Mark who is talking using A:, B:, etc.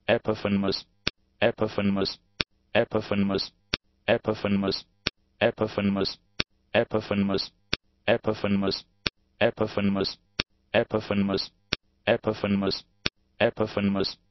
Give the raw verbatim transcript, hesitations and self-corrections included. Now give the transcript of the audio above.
A: epiphonemas, epiphonemas, epiphonemas, epiphonemas, epiphonemas, epiphonemas, epiphonemas, epiphonemas, epiphonemas, epiphonemas, epiphonemas,